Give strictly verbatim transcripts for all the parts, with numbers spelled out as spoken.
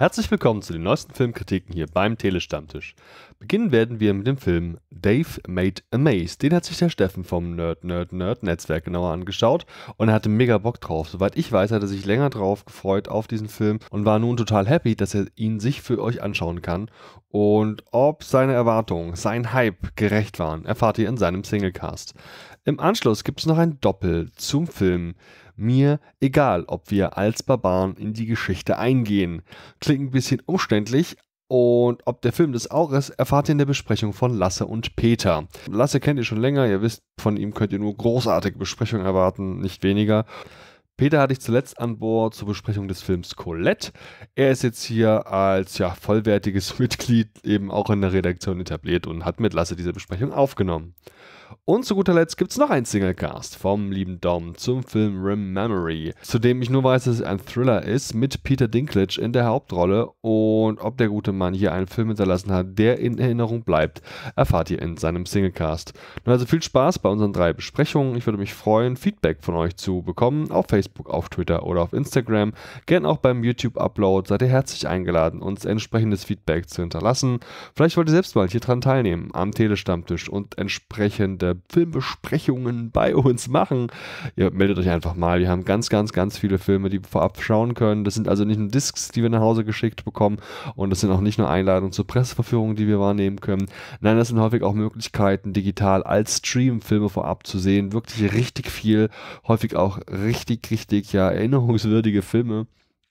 Herzlich willkommen zu den neuesten Filmkritiken hier beim Telestammtisch. Beginnen werden wir mit dem Film Dave Made a Maze. Den hat sich der Steffen vom Nerd Nerd Nerd Netzwerk genauer angeschaut und er hatte mega Bock drauf. Soweit ich weiß, hat er sich länger drauf gefreut auf diesen Film und war nun total happy, dass er ihn sich für euch anschauen kann. Und ob seine Erwartungen, sein Hype gerecht waren, erfahrt ihr in seinem Singlecast. Im Anschluss gibt es noch ein Doppel zum Film Mir egal, ob wir als Barbaren in die Geschichte eingehen. Klingt ein bisschen umständlich und ob der Film das auch ist, erfahrt ihr in der Besprechung von Lasse und Peter. Lasse kennt ihr schon länger, ihr wisst, von ihm könnt ihr nur großartige Besprechungen erwarten, nicht weniger. Peter hatte ich zuletzt an Bord zur Besprechung des Films Colette. Er ist jetzt hier als ja, vollwertiges Mitglied eben auch in der Redaktion etabliert und hat mit Lasse diese Besprechung aufgenommen. Und zu guter Letzt gibt es noch einen Singlecast vom lieben Dom zum Film Rememory, zu dem ich nur weiß, dass es ein Thriller ist, mit Peter Dinklage in der Hauptrolle. Und ob der gute Mann hier einen Film hinterlassen hat, der in Erinnerung bleibt, erfahrt ihr in seinem Singlecast. Nun also viel Spaß bei unseren drei Besprechungen. Ich würde mich freuen, Feedback von euch zu bekommen, auf Facebook, auf Twitter oder auf Instagram. Gern auch beim YouTube-Upload seid ihr herzlich eingeladen, uns entsprechendes Feedback zu hinterlassen. Vielleicht wollt ihr selbst mal hier dran teilnehmen, am Telestammtisch und entsprechende Filmbesprechungen bei uns machen. Ihr meldet euch einfach mal. Wir haben ganz, ganz, ganz viele Filme, die wir vorab schauen können. Das sind also nicht nur Discs, die wir nach Hause geschickt bekommen und das sind auch nicht nur Einladungen zur Presseverführung, die wir wahrnehmen können. Nein, das sind häufig auch Möglichkeiten, digital als Stream Filme vorab zu sehen. Wirklich richtig viel, häufig auch richtig, richtig, ja, erinnerungswürdige Filme.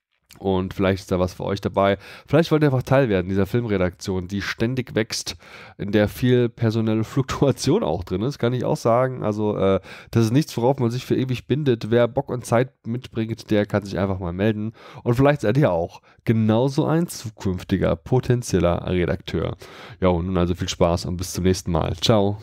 Und vielleicht ist da was für euch dabei. Vielleicht wollt ihr einfach Teil werden dieser Filmredaktion, die ständig wächst, in der viel personelle Fluktuation auch drin ist, kann ich auch sagen. Also äh, das ist nichts, worauf man sich für ewig bindet. Wer Bock und Zeit mitbringt, der kann sich einfach mal melden. Und vielleicht seid ihr auch genauso ein zukünftiger, potenzieller Redakteur. Ja, und nun also viel Spaß und bis zum nächsten Mal. Ciao.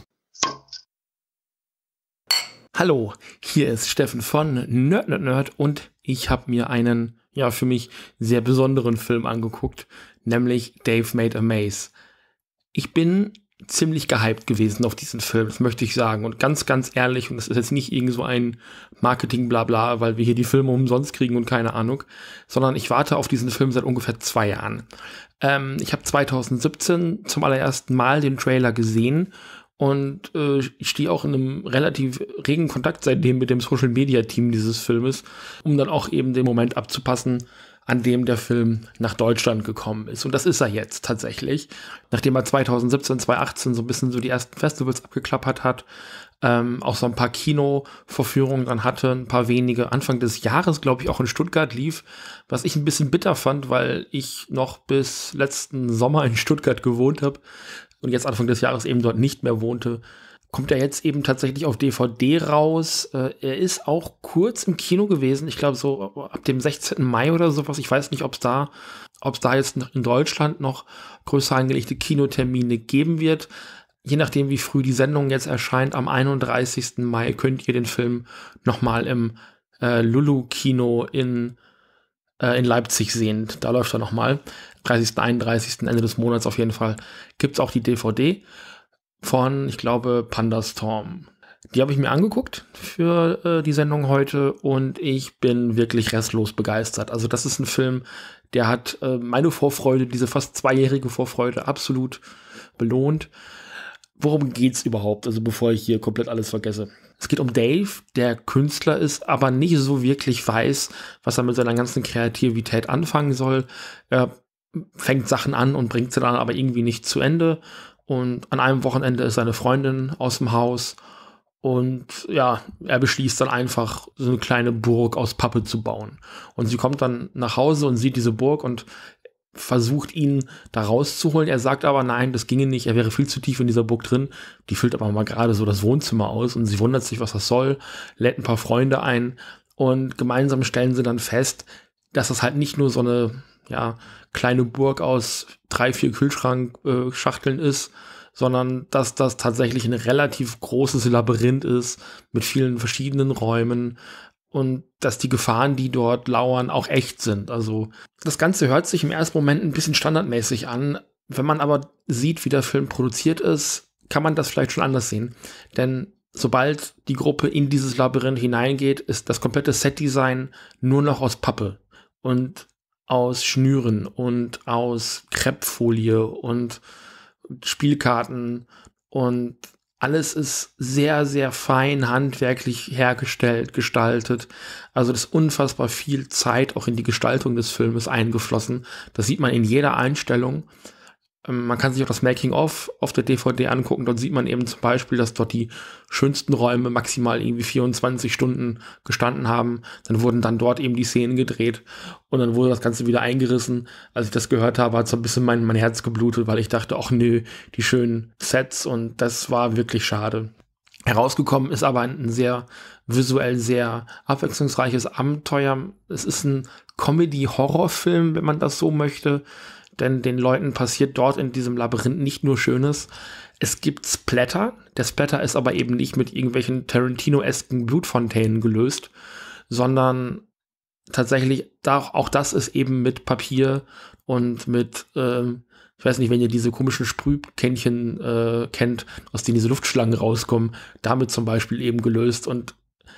Hallo, hier ist Steffen von Nerd Nerd Nerd und ich habe mir einen ja, für mich sehr besonderen Film angeguckt, nämlich Dave Made a Maze. Ich bin ziemlich gehypt gewesen auf diesen Film, das möchte ich sagen. Und ganz, ganz ehrlich, und das ist jetzt nicht irgend so ein Marketing-Blabla, weil wir hier die Filme umsonst kriegen und keine Ahnung, sondern ich warte auf diesen Film seit ungefähr zwei Jahren. Ähm, ich habe zwanzig siebzehn zum allerersten Mal den Trailer gesehen und äh, ich stehe auch in einem relativ regen Kontakt seitdem mit dem Social-Media-Team dieses Filmes, um dann auch eben den Moment abzupassen, an dem der Film nach Deutschland gekommen ist. Und das ist er jetzt tatsächlich. Nachdem er zwanzig siebzehn, zwanzig achtzehn so ein bisschen so die ersten Festivals abgeklappert hat, ähm, auch so ein paar Kinovorführungen dann hatte, ein paar wenige. Anfang des Jahres, glaube ich, auch in Stuttgart lief, was ich ein bisschen bitter fand, weil ich noch bis letzten Sommer in Stuttgart gewohnt habe und jetzt Anfang des Jahres eben dort nicht mehr wohnte, kommt er jetzt eben tatsächlich auf D V D raus. Äh, er ist auch kurz im Kino gewesen, ich glaube so ab dem sechzehnten Mai oder sowas. Ich weiß nicht, ob es da, ob es da jetzt noch in Deutschland noch größer angelegte Kinotermine geben wird. Je nachdem, wie früh die Sendung jetzt erscheint, am einunddreißigsten Mai könnt ihr den Film nochmal im äh, Lulu-Kino in in Leipzig sehen. Da läuft er nochmal. dreißigsten, einunddreißigsten Ende des Monats auf jeden Fall. Gibt es auch die D V D von, ich glaube, Pandastorm. Die habe ich mir angeguckt für äh, die Sendung heute und ich bin wirklich restlos begeistert. Also das ist ein Film, der hat äh, meine Vorfreude, diese fast zweijährige Vorfreude absolut belohnt. Worum geht's überhaupt? Also bevor ich hier komplett alles vergesse. Es geht um Dave, der Künstler ist, aber nicht so wirklich weiß, was er mit seiner ganzen Kreativität anfangen soll. Er fängt Sachen an und bringt sie dann aber irgendwie nicht zu Ende. Und an einem Wochenende ist seine Freundin aus dem Haus. Und ja, er beschließt dann einfach, so eine kleine Burg aus Pappe zu bauen. Und sie kommt dann nach Hause und sieht diese Burg und versucht ihn da rauszuholen. Er sagt aber, nein, das ginge nicht. Er wäre viel zu tief in dieser Burg drin. Die füllt aber mal gerade so das Wohnzimmer aus und sie wundert sich, was das soll, lädt ein paar Freunde ein und gemeinsam stellen sie dann fest, dass das halt nicht nur so eine ja, kleine Burg aus drei, vier Kühlschrankschachteln äh, ist, sondern dass das tatsächlich ein relativ großes Labyrinth ist mit vielen verschiedenen Räumen und dass die Gefahren, die dort lauern, auch echt sind. Also das Ganze hört sich im ersten Moment ein bisschen standardmäßig an. Wenn man aber sieht, wie der Film produziert ist, kann man das vielleicht schon anders sehen. Denn sobald die Gruppe in dieses Labyrinth hineingeht, ist das komplette Setdesign nur noch aus Pappe. Und aus Schnüren und aus Kreppfolie und Spielkarten und alles ist sehr, sehr fein handwerklich hergestellt, gestaltet. Also das ist unfassbar viel Zeit auch in die Gestaltung des Filmes eingeflossen. Das sieht man in jeder Einstellung. Ähm, man kann sich auch das Making-of auf der D V D angucken. Dort sieht man eben zum Beispiel, dass dort die schönsten Räume maximal irgendwie vierundzwanzig Stunden gestanden haben. Dann wurden dann dort eben die Szenen gedreht und dann wurde das Ganze wieder eingerissen. Als ich das gehört habe, hat so ein bisschen mein, mein Herz geblutet, weil ich dachte, ach nö, die schönen Sets, und das war wirklich schade. Herausgekommen ist aber ein sehr visuell sehr abwechslungsreiches Abenteuer. Es ist ein Comedy-Horror-Film, wenn man das so möchte. Denn den Leuten passiert dort in diesem Labyrinth nicht nur Schönes. Es gibt Splatter. Der Splatter ist aber eben nicht mit irgendwelchen Tarantino-esken Blutfontänen gelöst, sondern tatsächlich, auch das ist eben mit Papier und mit, äh, ich weiß nicht, wenn ihr diese komischen Sprühkännchen äh, kennt, aus denen diese Luftschlangen rauskommen, damit zum Beispiel eben gelöst. Und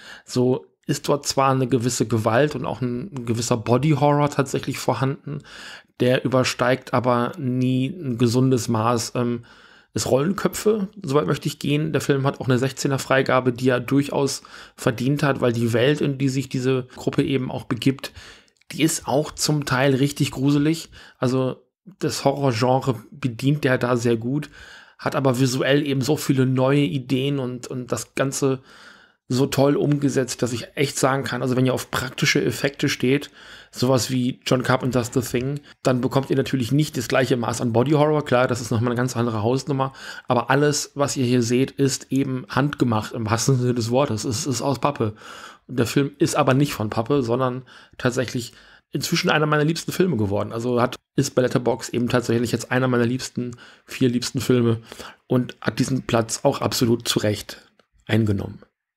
so ist dort zwar eine gewisse Gewalt und auch ein, ein gewisser Body-Horror tatsächlich vorhanden, der übersteigt aber nie ein gesundes Maß. Ähm, es rollen Köpfe, soweit möchte ich gehen. Der Film hat auch eine sechzehner Freigabe, die er durchaus verdient hat, weil die Welt, in die sich diese Gruppe eben auch begibt, die ist auch zum Teil richtig gruselig. Also das Horrorgenre bedient der da sehr gut, hat aber visuell eben so viele neue Ideen und, und das Ganze so toll umgesetzt, dass ich echt sagen kann, also wenn ihr auf praktische Effekte steht, sowas wie John Carpenter's The Thing, dann bekommt ihr natürlich nicht das gleiche Maß an Body Horror, klar, das ist nochmal eine ganz andere Hausnummer, aber alles, was ihr hier seht, ist eben handgemacht, im wahrsten Sinne des Wortes, es ist aus Pappe. Und der Film ist aber nicht von Pappe, sondern tatsächlich inzwischen einer meiner liebsten Filme geworden. Also hat ist bei Letterboxd eben tatsächlich jetzt einer meiner liebsten, vier liebsten Filme und hat diesen Platz auch absolut zu Recht eingenommen.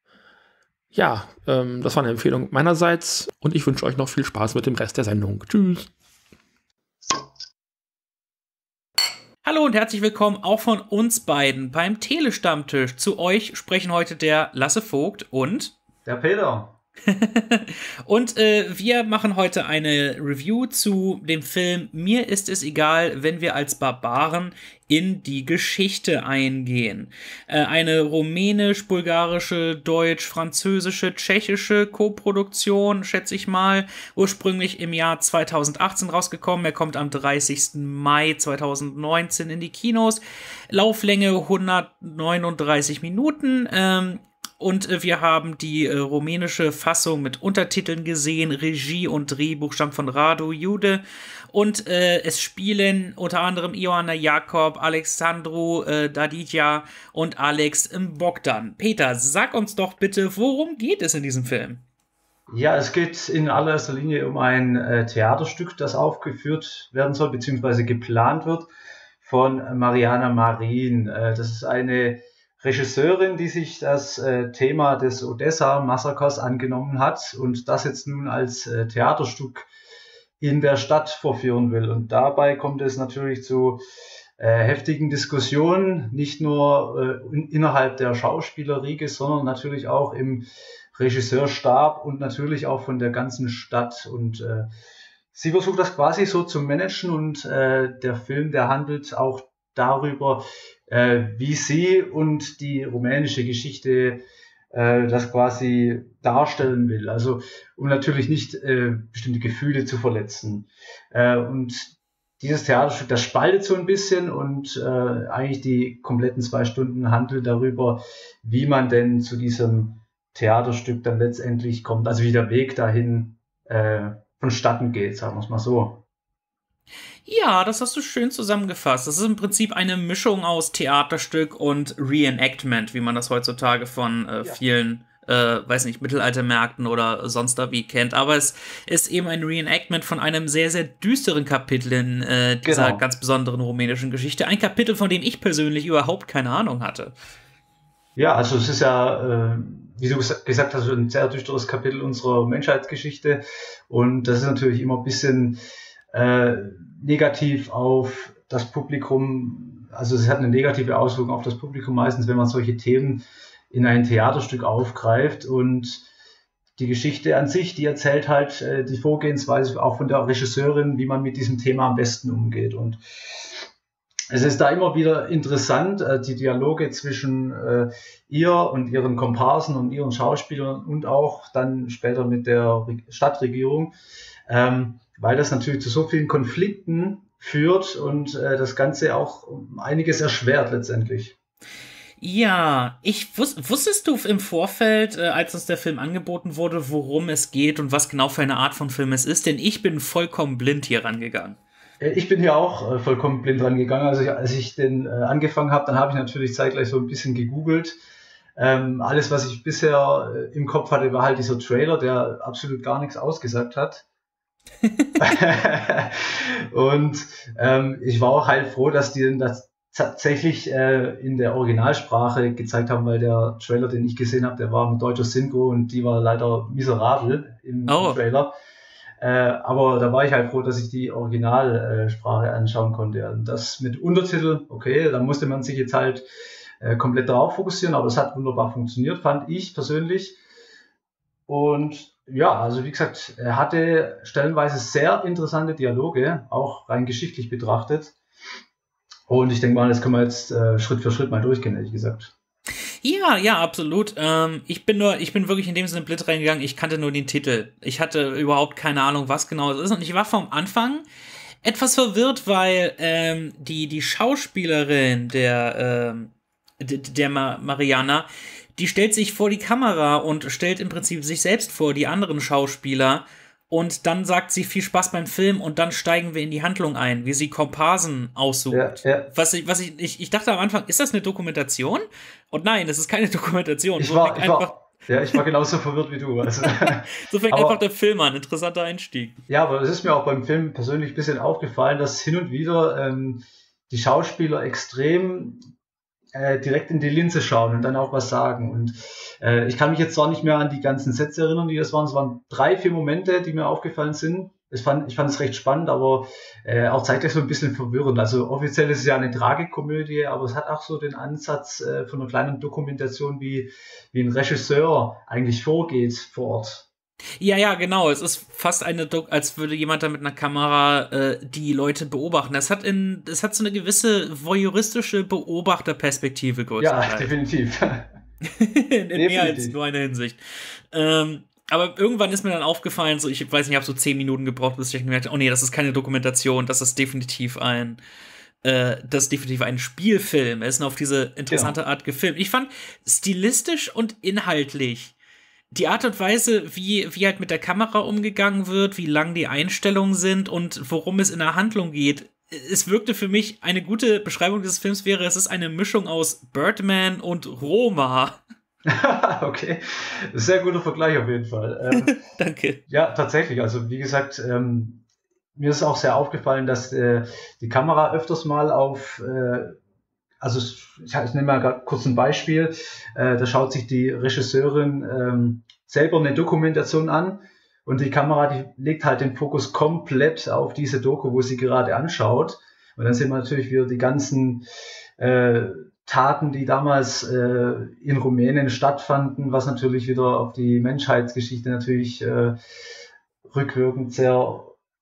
Ja, ähm, das war eine Empfehlung meinerseits und ich wünsche euch noch viel Spaß mit dem Rest der Sendung. Tschüss. Hallo und herzlich willkommen auch von uns beiden beim Telestammtisch. Zu euch sprechen heute der Lasse Vogt und der Peter. Und äh, wir machen heute eine Review zu dem Film Mir ist es egal, wenn wir als Barbaren in die Geschichte eingehen. Äh, eine rumänisch, bulgarische, deutsch, französische, tschechische Koproduktion, schätze ich mal, ursprünglich im Jahr zweitausendachtzehn rausgekommen. Er kommt am dreißigsten Mai zweitausendneunzehn in die Kinos. Lauflänge hundertneununddreißig Minuten. Ähm, Und äh, wir haben die äh, rumänische Fassung mit Untertiteln gesehen. Regie und Drehbuch stammt von Radu Jude. Und äh, es spielen unter anderem Ioana Jakob, Alexandru äh, Dadidja und Alex Bogdan. Peter, sag uns doch bitte, worum geht es in diesem Film? Ja, es geht in allererster Linie um ein äh, Theaterstück, das aufgeführt werden soll, beziehungsweise geplant wird, von Mariana Marin. Äh, das ist eine Regisseurin, die sich das äh, Thema des Odessa-Massakers angenommen hat und das jetzt nun als äh, Theaterstück in der Stadt vorführen will. Und dabei kommt es natürlich zu äh, heftigen Diskussionen, nicht nur äh, in, innerhalb der Schauspielerriege, sondern natürlich auch im Regisseurstab und natürlich auch von der ganzen Stadt. Und äh, sie versucht das quasi so zu managen und äh, der Film, der handelt auch darüber, äh, wie sie und die rumänische Geschichte äh, das quasi darstellen will. Also um natürlich nicht äh, bestimmte Gefühle zu verletzen. Äh, und dieses Theaterstück, das spaltet so ein bisschen und äh, eigentlich die kompletten zwei Stunden handelt darüber, wie man denn zu diesem Theaterstück dann letztendlich kommt, also wie der Weg dahin äh, vonstatten geht, sagen wir es mal so. Ja, das hast du schön zusammengefasst. Das ist im Prinzip eine Mischung aus Theaterstück und Reenactment, wie man das heutzutage von äh, ja. vielen, äh, weiß nicht, Mittelaltermärkten oder sonst da wie kennt. Aber es ist eben ein Reenactment von einem sehr, sehr düsteren Kapitel in äh, dieser genau. ganz besonderen rumänischen Geschichte. Ein Kapitel, von dem ich persönlich überhaupt keine Ahnung hatte. Ja, also es ist ja, äh, wie du gesagt hast, ein sehr düsteres Kapitel unserer Menschheitsgeschichte. Und das ist natürlich immer ein bisschen äh, negativ auf das Publikum, also es hat eine negative Auswirkung auf das Publikum meistens, wenn man solche Themen in ein Theaterstück aufgreift. Und die Geschichte an sich, die erzählt halt äh, die Vorgehensweise auch von der Regisseurin, wie man mit diesem Thema am besten umgeht. Und es ist da immer wieder interessant, äh, die Dialoge zwischen äh, ihr und ihren Komparsen und ihren Schauspielern und auch dann später mit der Re- Stadtregierung, ähm, weil das natürlich zu so vielen Konflikten führt und äh, das Ganze auch um einiges erschwert letztendlich. Ja, ich wus wusstest du im Vorfeld, äh, als uns der Film angeboten wurde, worum es geht und was genau für eine Art von Film es ist? Denn ich bin vollkommen blind hier rangegangen. Ich bin hier auch äh, vollkommen blind rangegangen. Also ich, als ich den äh, angefangen habe, dann habe ich natürlich zeitgleich so ein bisschen gegoogelt. Ähm, alles, was ich bisher äh, im Kopf hatte, war halt dieser Trailer, der absolut gar nichts ausgesagt hat. Und ähm, ich war auch halt froh, dass die das tatsächlich äh, in der Originalsprache gezeigt haben, weil der Trailer, den ich gesehen habe, der war mit deutscher Synchro und die war leider miserabel im, Oh. im Trailer. Äh, aber da war ich halt froh, dass ich die Originalsprache anschauen konnte. Und das mit Untertitel, okay, da musste man sich jetzt halt äh, komplett darauf fokussieren, aber es hat wunderbar funktioniert, fand ich persönlich. Und ja, also wie gesagt, er hatte stellenweise sehr interessante Dialoge, auch rein geschichtlich betrachtet. Und ich denke mal, das können wir jetzt äh, Schritt für Schritt mal durchgehen, ehrlich gesagt. Ja, ja, absolut. Ähm, ich bin nur, ich bin wirklich in dem Sinne blind reingegangen. Ich kannte nur den Titel. Ich hatte überhaupt keine Ahnung, was genau es ist. Und ich war vom Anfang etwas verwirrt, weil ähm, die die Schauspielerin der ähm, d- der Ma Mariana, die stellt sich vor die Kamera und stellt im Prinzip sich selbst vor, die anderen Schauspieler. Und dann sagt sie viel Spaß beim Film und dann steigen wir in die Handlung ein, wie sie Komparsen aussucht. Ja, ja. Was ich, was ich, ich, ich dachte am Anfang, ist das eine Dokumentation? Und nein, es ist keine Dokumentation. Ich So war, fängt ich einfach, war, ja, ich war genauso verwirrt wie du. Also, so fängt aber- einfach der Film an. Interessanter Einstieg. ja, aber es ist mir auch beim Film persönlich ein bisschen aufgefallen, dass hin und wieder ähm, die Schauspieler extrem äh, direkt in die Linse schauen und dann auch was sagen. Und äh, ich kann mich jetzt zwar nicht mehr an die ganzen Sätze erinnern, die das waren. Es waren drei, vier Momente, die mir aufgefallen sind. Ich fand, ich fand es recht spannend, aber äh, auch zeitgleich so ein bisschen verwirrend. Also offiziell ist es ja eine Tragikomödie, aber es hat auch so den Ansatz äh, von einer kleinen Dokumentation, wie, wie ein Regisseur eigentlich vorgeht vor Ort. Ja, ja, genau. Es ist fast eine, Dok als würde jemand da mit einer Kamera äh, die Leute beobachten. Das hat in, das hat so eine gewisse voyeuristische Beobachterperspektive Ja, größtenteils. definitiv. in mehr als definitiv. nur einer Hinsicht. Ähm, aber irgendwann ist mir dann aufgefallen, so ich weiß nicht, ich habe so zehn Minuten gebraucht, bis ich gemerkt habe, oh nee, das ist keine Dokumentation, das ist definitiv ein äh, das ist definitiv ein Spielfilm. Er ist auf diese interessante Genau. Art gefilmt. Ich fand stilistisch und inhaltlich die Art und Weise, wie, wie halt mit der Kamera umgegangen wird, wie lang die Einstellungen sind und worum es in der Handlung geht. Es wirkte für mich, eine gute Beschreibung dieses Films wäre, es ist eine Mischung aus Birdman und Roma. Okay, sehr guter Vergleich auf jeden Fall. Ähm, Danke. ja, tatsächlich. Also wie gesagt, ähm, mir ist auch sehr aufgefallen, dass äh, die Kamera öfters mal auf, äh, also ich, ich nehme mal grad kurz ein Beispiel, äh, da schaut sich die Regisseurin ähm, selber eine Dokumentation an und die Kamera, die legt halt den Fokus komplett auf diese Doku, wo sie gerade anschaut. Und dann sehen wir natürlich wieder die ganzen äh, Taten, die damals äh, in Rumänien stattfanden, was natürlich wieder auf die Menschheitsgeschichte natürlich äh, rückwirkend sehr,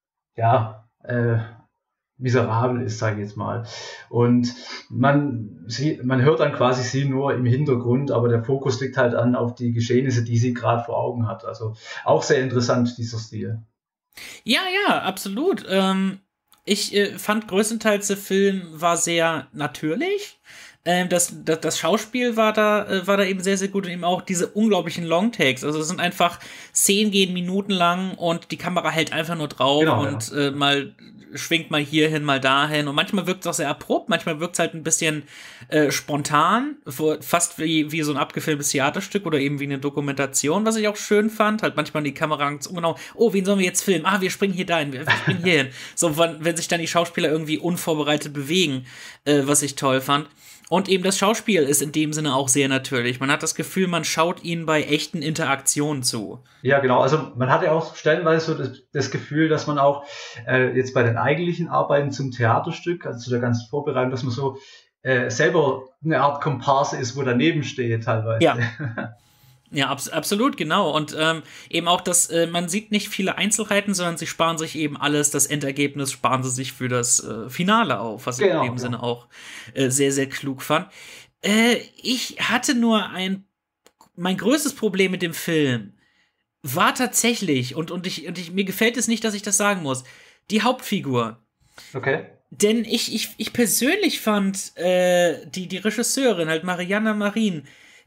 ja, äh, miserabel ist, sage ich jetzt mal. Und man, sie, man hört dann quasi sie nur im Hintergrund, aber der Fokus liegt halt an auf die Geschehnisse, die sie gerade vor Augen hat. Also auch sehr interessant, dieser Stil. Ja, ja, absolut. Ähm, ich äh, fand größtenteils, der Film war sehr natürlich. Ähm, das, das, das Schauspiel war da, äh, war da eben sehr, sehr gut und eben auch diese unglaublichen Longtakes. Also es sind einfach Szenen gehen Minuten lang und die Kamera hält einfach nur drauf Genau, und äh, mal schwingt mal hierhin, mal dahin. Und manchmal wirkt es auch sehr abrupt, manchmal wirkt es halt ein bisschen äh, spontan, wo, fast wie, wie so ein abgefilmtes Theaterstück oder eben wie eine Dokumentation, was ich auch schön fand. Halt manchmal die Kamera ganz ungenau, oh, wen sollen wir jetzt filmen? Ah, wir springen hier dahin, wir, wir springen hier hin. So, wenn, wenn sich dann die Schauspieler irgendwie unvorbereitet bewegen, äh, was ich toll fand. Und eben das Schauspiel ist in dem Sinne auch sehr natürlich. Man hat das Gefühl, man schaut ihnen bei echten Interaktionen zu. Ja, genau. Also man hatte auch stellenweise so das, das Gefühl, dass man auch äh, jetzt bei den eigentlichen Arbeiten zum Theaterstück, also zu der ganzen Vorbereitung, dass man so äh, selber eine Art Komparse ist, wo daneben steht teilweise. Ja. Ja, abs absolut, genau. Und ähm, eben auch, dass äh, man sieht nicht viele Einzelheiten, sondern sie sparen sich eben alles, das Endergebnis sparen sie sich für das äh, Finale auf, was Genau, ich in dem ja. Sinne auch äh, sehr, sehr klug fand. Äh, ich hatte nur ein, mein größtes Problem mit dem Film war tatsächlich, und, und, ich, und ich, mir gefällt es nicht, dass ich das sagen muss, die Hauptfigur. Okay. Denn ich, ich, ich persönlich fand äh, die, die Regisseurin, halt Mariana Marin,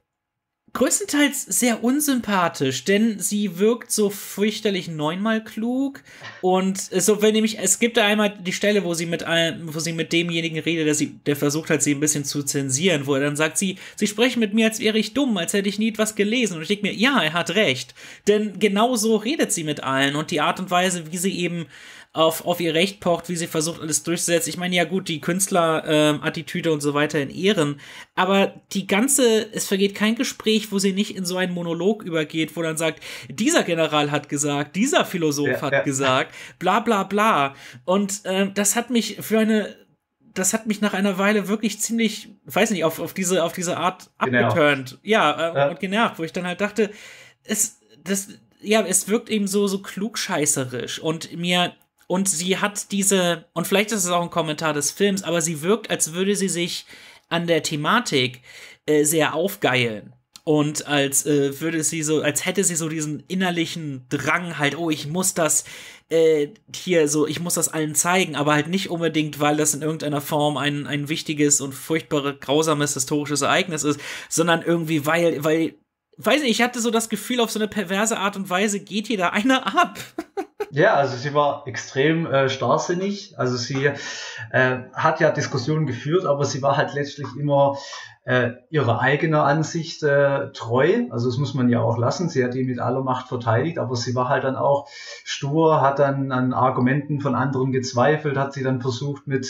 größtenteils sehr unsympathisch, denn sie wirkt so fürchterlich neunmal klug und so, wenn nämlich, es gibt da einmal die Stelle, wo sie mit einem, wo sie mit demjenigen redet, der sie, der versucht hat, sie ein bisschen zu zensieren, wo er dann sagt, sie, sie sprechen mit mir, als wäre ich dumm, als hätte ich nie etwas gelesen und ich denke mir, ja, er hat recht, denn genau so redet sie mit allen und die Art und Weise, wie sie eben auf, auf ihr Recht pocht, wie sie versucht, alles durchzusetzen. Ich meine, ja gut, die Künstler-Attitüde ähm, und so weiter in Ehren, aber die ganze, es vergeht kein Gespräch, wo sie nicht in so einen Monolog übergeht, wo dann sagt, dieser General hat gesagt, dieser Philosoph ja, hat ja. gesagt, bla bla bla. Und ähm, das hat mich für eine, das hat mich nach einer Weile wirklich ziemlich, weiß nicht, auf, auf, diese, auf diese Art abgeturnt. Ja, äh, ja, und genervt, wo ich dann halt dachte, es, das, ja, es wirkt eben so, so klugscheißerisch und mir Und sie hat diese, und vielleicht ist es auch ein Kommentar des Films, aber sie wirkt, als würde sie sich an der Thematik äh, sehr aufgeilen. Und als äh, würde sie so, als hätte sie so diesen innerlichen Drang halt, oh, ich muss das äh, hier so, ich muss das allen zeigen, aber halt nicht unbedingt, weil das in irgendeiner Form ein, ein wichtiges und furchtbares, grausames historisches Ereignis ist, sondern irgendwie, weil, weil, weiß nicht, ich hatte so das Gefühl, auf so eine perverse Art und Weise geht hier da einer ab. Ja, also sie war extrem äh, starrsinnig. Also sie äh, hat ja Diskussionen geführt, aber sie war halt letztlich immer äh, ihrer eigenen Ansicht äh, treu. Also das muss man ja auch lassen. Sie hat die mit aller Macht verteidigt, aber sie war halt dann auch stur, hat dann an Argumenten von anderen gezweifelt, hat sie dann versucht mit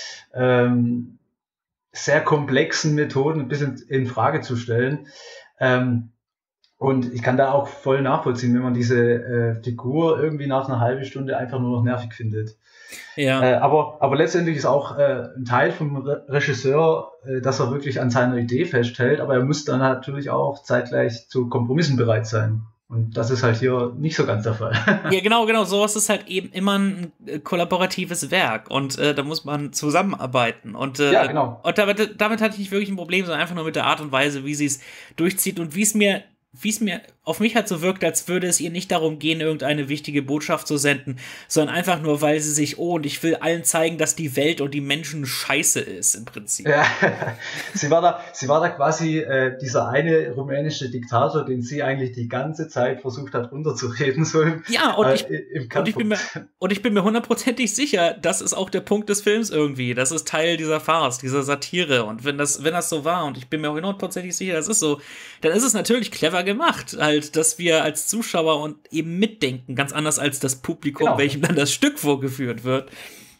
ähm, sehr komplexen Methoden ein bisschen in Frage zu stellen. Ähm, Und ich kann da auch voll nachvollziehen, wenn man diese äh, Figur irgendwie nach einer halben Stunde einfach nur noch nervig findet. Ja. Äh, aber, aber letztendlich ist auch äh, ein Teil vom Re- Regisseur, äh, dass er wirklich an seiner Idee festhält, aber er muss dann natürlich auch zeitgleich zu Kompromissen bereit sein. Und das ist halt hier nicht so ganz der Fall. Ja, genau, genau. Sowas ist halt eben immer ein äh, kollaboratives Werk und äh, da muss man zusammenarbeiten. Und, äh, Ja, genau. und damit, damit hatte ich nicht wirklich ein Problem, sondern einfach nur mit der Art und Weise, wie sie es durchzieht und wie es mir wie es mir auf mich halt so wirkt, als würde es ihr nicht darum gehen, irgendeine wichtige Botschaft zu senden, sondern einfach nur, weil sie sich, oh, und ich will allen zeigen, dass die Welt und die Menschen scheiße ist, im Prinzip. Ja, sie war da, sie war da quasi äh, dieser eine rumänische Diktator, den sie eigentlich die ganze Zeit versucht hat runterzureden. So im, ja, und, äh, ich, im und, ich bin mir, und ich bin mir hundertprozentig sicher, das ist auch der Punkt des Films irgendwie. Das ist Teil dieser Farce, dieser Satire. Und wenn das, wenn das so war, und ich bin mir hundertprozentig sicher, das ist so, dann ist es natürlich clever gemacht, halt, dass wir als Zuschauer und eben mitdenken, ganz anders als das Publikum, genau. welchem dann das Stück vorgeführt wird.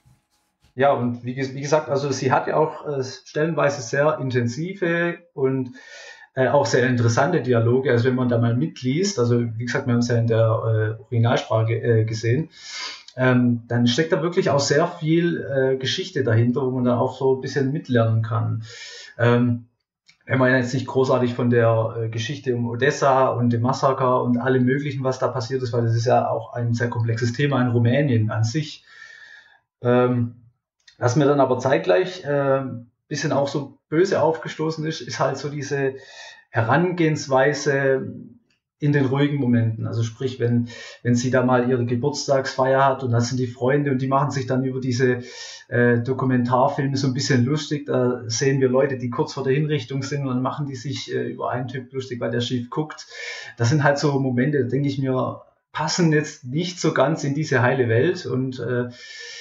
Ja, und wie, wie gesagt, also sie hat ja auch äh, stellenweise sehr intensive und äh, auch sehr interessante Dialoge. Also wenn man da mal mitliest, also wie gesagt, wir haben es ja in der äh, Originalsprache äh, gesehen, ähm, dann steckt da wirklich auch sehr viel äh, Geschichte dahinter, wo man dann auch so ein bisschen mitlernen kann. Ähm, wenn man jetzt nicht großartig von der äh, Geschichte um Odessa und dem Massaker und allem Möglichen, was da passiert ist, weil das ist ja auch ein sehr komplexes Thema in Rumänien an sich. Ähm, was mir dann aber zeitgleich ein äh, bisschen auch so böse aufgestoßen ist, ist halt so diese Herangehensweise in den ruhigen Momenten. Also sprich, wenn, wenn sie da mal ihre Geburtstagsfeier hat und das sind die Freunde und die machen sich dann über diese äh, Dokumentarfilme so ein bisschen lustig. Da sehen wir Leute, die kurz vor der Hinrichtung sind und dann machen die sich äh, über einen Typ lustig, weil der schief guckt. Das sind halt so Momente, da denke ich mir, passen jetzt nicht so ganz in diese heile Welt und äh,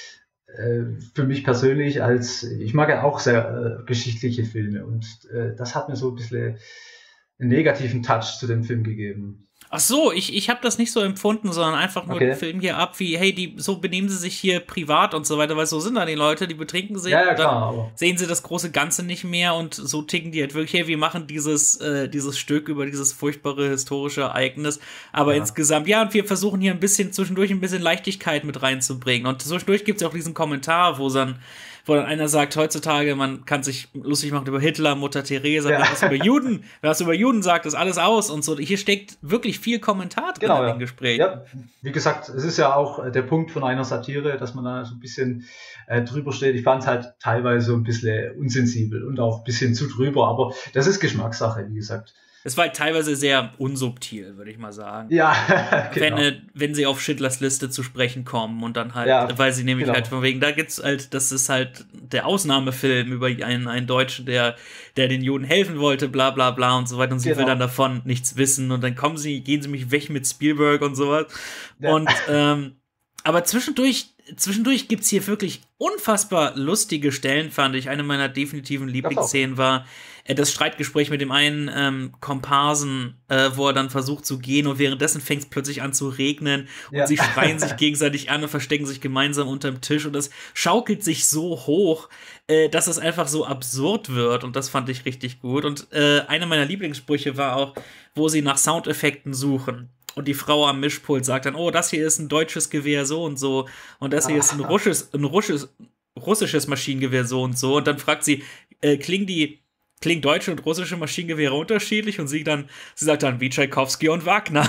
für mich persönlich als, ich mag ja auch sehr äh, geschichtliche Filme und äh, das hat mir so ein bisschen einen negativen Touch zu dem Film gegeben. Ach so, ich, ich habe das nicht so empfunden, sondern einfach nur okay. den Film hier ab, wie, hey, die, so benehmen sie sich hier privat und so weiter, weil so sind da die Leute, die betrinken sich, ja, ja, und klar, dann aber sehen sie das große Ganze nicht mehr und so ticken die halt wirklich, hey, wir machen dieses, äh, dieses Stück über dieses furchtbare historische Ereignis, aber ja. insgesamt, ja, und wir versuchen hier ein bisschen, zwischendurch ein bisschen Leichtigkeit mit reinzubringen und zwischendurch gibt es ja auch diesen Kommentar, wo dann wo dann einer sagt, heutzutage, man kann sich lustig machen über Hitler, Mutter Teresa, Ja. wer was über Juden, wer was über Juden sagt, ist alles aus und so. Hier steckt wirklich viel Kommentar drin Genau, in ja. dem Gespräch. Ja, wie gesagt, es ist ja auch äh, der Punkt von einer Satire, dass man da so ein bisschen äh, drüber steht. Ich fand es halt teilweise so ein bisschen unsensibel und auch ein bisschen zu drüber, aber das ist Geschmackssache, wie gesagt. Es war halt teilweise sehr unsubtil, würde ich mal sagen. Ja, Wenn, genau. äh, wenn sie auf Schindlers Liste zu sprechen kommen und dann halt, Ja, weil sie nämlich genau. halt von wegen, da gibt's halt, das ist halt der Ausnahmefilm über einen, einen Deutschen, der, der den Juden helfen wollte, bla bla bla und so weiter und sie Genau. will dann davon nichts wissen und dann kommen sie, gehen sie mich weg mit Spielberg und sowas. Ja. Und, ähm, aber zwischendurch, zwischendurch gibt's hier wirklich unfassbar lustige Stellen, fand ich. Eine meiner definitiven Lieblingsszenen war äh, das Streitgespräch mit dem einen ähm, Komparsen, äh, wo er dann versucht zu gehen und währenddessen fängt es plötzlich an zu regnen und Ja. sie schreien sich gegenseitig an und verstecken sich gemeinsam unterm Tisch und das schaukelt sich so hoch, äh, dass es einfach so absurd wird und das fand ich richtig gut. Und äh, einer meiner Lieblingssprüche war auch, wo sie nach Soundeffekten suchen. Und die Frau am Mischpult sagt dann, oh, das hier ist ein deutsches Gewehr so und so und das hier ist ein russisches, ein russisches, russisches Maschinengewehr so und so. Und dann fragt sie, äh, klingen die, klingen deutsche und russische Maschinengewehre unterschiedlich? Und sie dann, sie sagt dann, wie Tschaikowski und Wagner.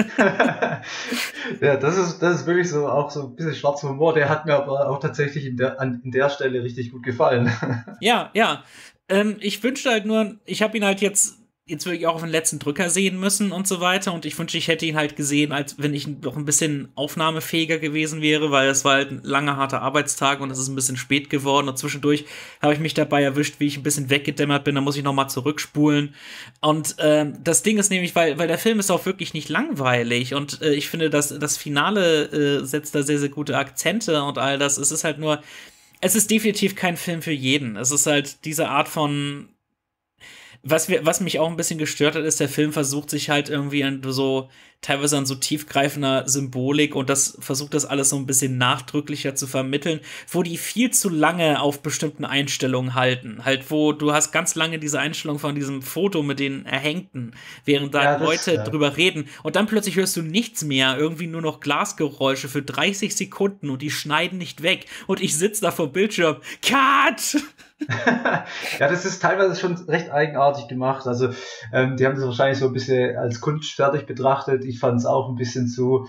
Ja, das ist, das ist wirklich so auch so ein bisschen schwarzer Humor. Der hat mir aber auch tatsächlich in der, an, in der Stelle richtig gut gefallen. Ja, ja. Ähm, ich wünschte halt nur, ich habe ihn halt jetzt jetzt wirklich auch auf den letzten Drücker sehen müssen und so weiter und ich wünschte, ich hätte ihn halt gesehen, als wenn ich noch ein bisschen aufnahmefähiger gewesen wäre, weil es war halt ein langer, harter Arbeitstag und es ist ein bisschen spät geworden und zwischendurch habe ich mich dabei erwischt, wie ich ein bisschen weggedämmert bin, dann muss ich nochmal zurückspulen und ähm, das Ding ist nämlich, weil, weil der Film ist auch wirklich nicht langweilig und äh, ich finde, dass das Finale äh, setzt da sehr, sehr gute Akzente und all das, es ist halt nur, es ist definitiv kein Film für jeden, es ist halt diese Art von Was, wir, was mich auch ein bisschen gestört hat, ist, der Film versucht sich halt irgendwie an so, teilweise an so tiefgreifender Symbolik und das versucht das alles so ein bisschen nachdrücklicher zu vermitteln, wo die viel zu lange auf bestimmten Einstellungen halten. Halt, wo du hast ganz lange diese Einstellung von diesem Foto mit den Erhängten, während da Ja, das- Leute ja. drüber reden und dann plötzlich hörst du nichts mehr, irgendwie nur noch Glasgeräusche für dreißig Sekunden und die schneiden nicht weg und ich sitze da vor Bildschirm. Cut! Ja, das ist teilweise schon recht eigenartig gemacht. Also, ähm, die haben das wahrscheinlich so ein bisschen als kunstfertig betrachtet. Ich fand es auch ein bisschen zu,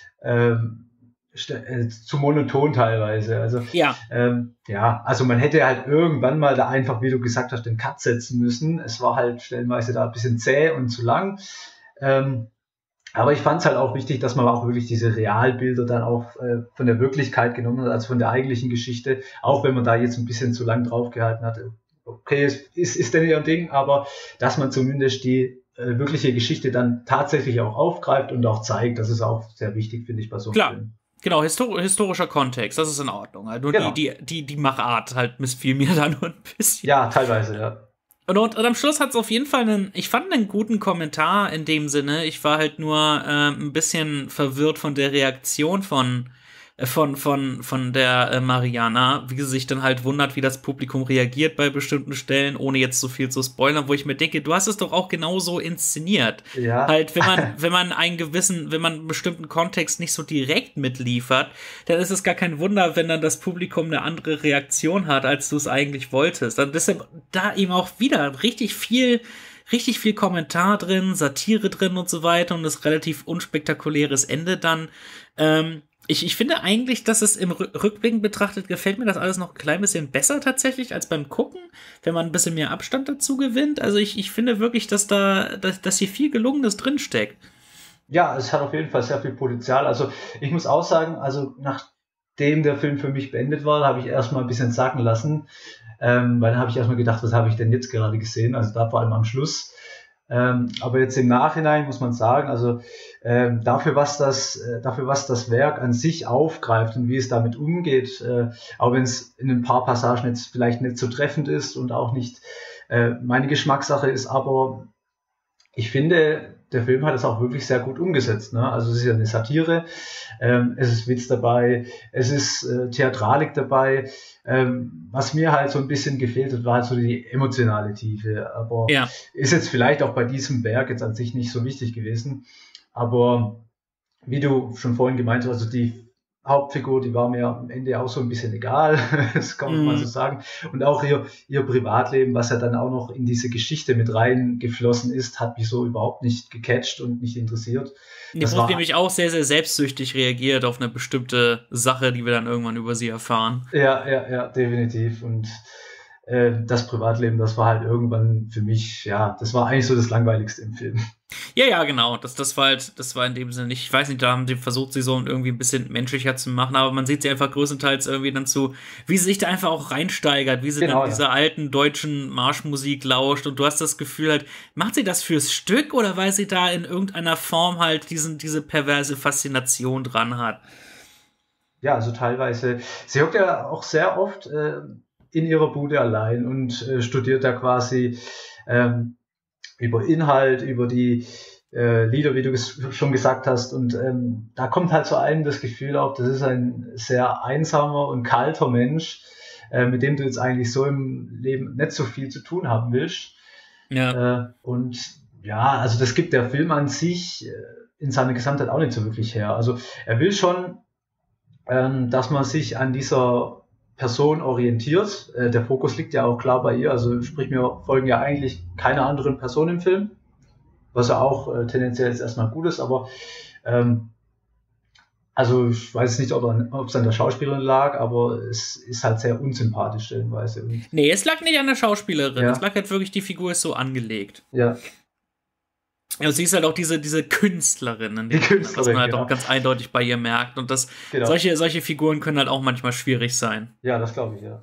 ähm, st- äh, zu monoton teilweise. Also, Ja. ähm, ja, also man hätte halt irgendwann mal da einfach, wie du gesagt hast, den Cut setzen müssen. Es war halt stellenweise da ein bisschen zäh und zu lang. Ähm, aber ich fand es halt auch wichtig, dass man auch wirklich diese Realbilder dann auch äh, von der Wirklichkeit genommen hat, also von der eigentlichen Geschichte, auch wenn man da jetzt ein bisschen zu lang draufgehalten hat. Okay, es ist, ist denn ihr Ding, aber dass man zumindest die äh, wirkliche Geschichte dann tatsächlich auch aufgreift und auch zeigt, das ist auch sehr wichtig, finde ich, bei so einem Klar. Film. Genau, histor historischer Kontext, das ist in Ordnung. Nur Genau. die, die, die, die Machart halt missfiel mir da nur ein bisschen. Ja, teilweise, ja. Und, und, und am Schluss hat es auf jeden Fall einen, ich fand einen guten Kommentar in dem Sinne. Ich war halt nur äh, ein bisschen verwirrt von der Reaktion von, äh, von, von, von der äh, Mariana, wie sie sich dann halt wundert, wie das Publikum reagiert bei bestimmten Stellen, ohne jetzt so viel zu spoilern, wo ich mir denke, du hast es doch auch genauso inszeniert. Ja. Halt, wenn man, wenn man einen gewissen, wenn man einen bestimmten Kontext nicht so direkt mitliefert, dann ist es gar kein Wunder, wenn dann das Publikum eine andere Reaktion hat, als du es eigentlich wolltest. Und deshalb da eben auch wieder richtig viel, richtig viel Kommentar drin, Satire drin und so weiter und das relativ unspektakuläres Ende dann. Ähm, ich, ich finde eigentlich, dass es im Rü- Rückblick betrachtet, gefällt mir das alles noch ein klein bisschen besser tatsächlich als beim Gucken, wenn man ein bisschen mehr Abstand dazu gewinnt. Also ich, ich finde wirklich, dass da, dass, dass hier viel Gelungenes drinsteckt. Ja, es hat auf jeden Fall sehr viel Potenzial. Also ich muss auch sagen, also nachdem der Film für mich beendet war, habe ich erstmal ein bisschen sacken lassen, ähm, weil dann habe ich erstmal gedacht, was habe ich denn jetzt gerade gesehen? Also da vor allem am Schluss. Ähm, aber jetzt im Nachhinein muss man sagen, also ähm, dafür, was das, äh, dafür, was das Werk an sich aufgreift und wie es damit umgeht, äh, auch wenn es in ein paar Passagen jetzt vielleicht nicht so treffend ist und auch nicht äh, meine Geschmackssache ist, aber ich finde, der Film hat es auch wirklich sehr gut umgesetzt. Ne? Also es ist ja eine Satire, ähm, es ist Witz dabei, es ist äh, Theatralik dabei. Ähm, was mir halt so ein bisschen gefehlt hat, war halt so die emotionale Tiefe. Aber Ja. ist jetzt vielleicht auch bei diesem Werk jetzt an sich nicht so wichtig gewesen. Aber wie du schon vorhin gemeint hast, also die Hauptfigur, die war mir am Ende auch so ein bisschen egal, das kann man Mhm. mal so sagen. Und auch ihr, ihr Privatleben, was ja dann auch noch in diese Geschichte mit reingeflossen ist, hat mich so überhaupt nicht gecatcht und nicht interessiert. Die Das Frau war- hat nämlich auch sehr, sehr selbstsüchtig reagiert auf eine bestimmte Sache, die wir dann irgendwann über sie erfahren. Ja, ja, ja, definitiv. Und äh, das Privatleben, das war halt irgendwann für mich, ja, das war eigentlich so das Langweiligste im Film. Ja, ja, genau. Das, das war halt, das war in dem Sinne nicht, ich weiß nicht, da haben sie versucht, sie so irgendwie ein bisschen menschlicher zu machen, aber man sieht sie einfach größtenteils irgendwie dann zu, wie sie sich da einfach auch reinsteigert, wie sie Genau, dann ja. dieser alten deutschen Marschmusik lauscht und du hast das Gefühl halt, macht sie das fürs Stück oder weil sie da in irgendeiner Form halt diesen, diese perverse Faszination dran hat? Ja, also teilweise. Sie hockt ja auch sehr oft äh, in ihrer Bude allein und äh, studiert da quasi ähm, über Inhalt, über die äh, Lieder, wie du es schon gesagt hast. Und ähm, da kommt halt zu einem das Gefühl auf, das ist ein sehr einsamer und kalter Mensch, äh, mit dem du jetzt eigentlich so im Leben nicht so viel zu tun haben willst. Ja. Äh, und ja, also das gibt der Film an sich äh, in seiner Gesamtheit auch nicht so wirklich her. Also er will schon, ähm, dass man sich an dieser Person orientiert. Äh, der Fokus liegt ja auch klar bei ihr. Also sprich, mir folgen ja eigentlich keine anderen Personen im Film, was ja auch äh, tendenziell jetzt erstmal gut ist, aber ähm, also ich weiß nicht, ob es an der Schauspielerin lag, aber es ist halt sehr unsympathisch stellenweise. Und, Nee, es lag nicht an der Schauspielerin. Ja. Es lag halt wirklich, die Figur ist so angelegt. ja, Ja, sie ist halt auch diese, diese Künstlerin, in Die dem Sinne, was Künstlerin, man halt genau. auch ganz eindeutig bei ihr merkt. Und das, genau. solche, solche Figuren können halt auch manchmal schwierig sein. Ja, das glaube ich, ja.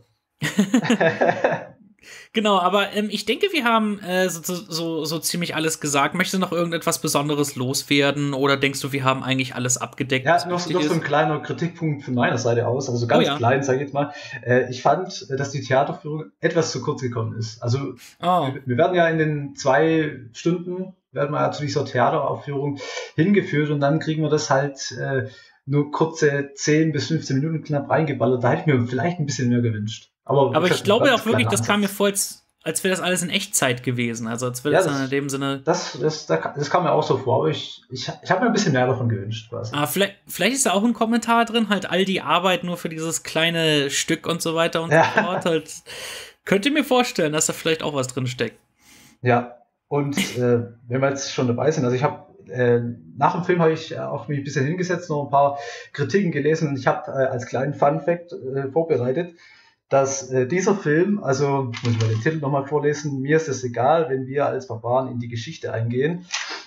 Genau, aber ähm, ich denke, wir haben äh, so, so, so ziemlich alles gesagt. Möchtest du noch irgendetwas Besonderes loswerden oder denkst du, wir haben eigentlich alles abgedeckt? Ja, was noch, wichtig noch so ist? ein kleiner Kritikpunkt von meiner Seite aus, also ganz Oh ja. klein, sage ich jetzt mal. Äh, ich fand, dass die Theaterführung etwas zu kurz gekommen ist. Also Oh. wir, wir werden ja in den zwei Stunden, werden wir ja zu dieser Theateraufführung hingeführt und dann kriegen wir das halt äh, nur kurze zehn bis fünfzehn Minuten knapp reingeballert. Da hätte ich mir vielleicht ein bisschen mehr gewünscht. Aber, Aber wie ich gesagt, glaube ganz auch wirklich, kleiner das kam mir Ansatz. vor, als, als wäre das alles in Echtzeit gewesen. Also als wäre Ja, das, das- dann in dem Sinne. Das, das, das kam mir auch so vor, aber ich, ich, ich habe mir ein bisschen mehr davon gewünscht. Quasi. Ah, vielleicht, vielleicht ist da auch ein Kommentar drin, halt all die Arbeit nur für dieses kleine Stück und so weiter und Ja. so fort. Halt, könnt ihr mir vorstellen, dass da vielleicht auch was drin steckt. Ja, und äh, wenn wir jetzt schon dabei sind, also ich habe äh, nach dem Film habe ich auch mich ein bisschen hingesetzt, noch ein paar Kritiken gelesen und ich habe äh, als kleinen Fun-Fact äh, vorbereitet, dass äh, dieser Film, also muss ich mal den Titel nochmal vorlesen, mir ist es egal, wenn wir als Barbaren in die Geschichte eingehen,